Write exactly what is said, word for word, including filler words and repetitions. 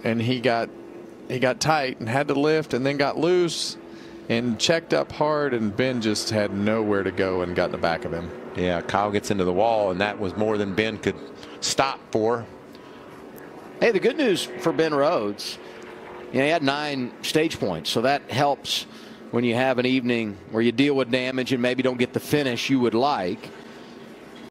and he got he got tight and had to lift and then got loose and checked up hard, and Ben just had nowhere to go and got in the back of him. Yeah, Kyle gets into the wall, and that was more than Ben could stop for. Hey, the good news for Ben Rhodes, you know, he had nine stage points, so that helps when you have an evening where you deal with damage and maybe don't get the finish you would like.